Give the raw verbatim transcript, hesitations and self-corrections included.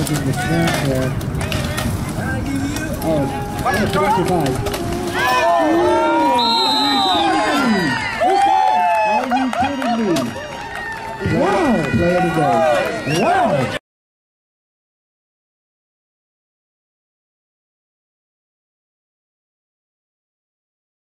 in the snap there. Oh, that's survive. Are you kidding me? Wow! Play of the day. Wow!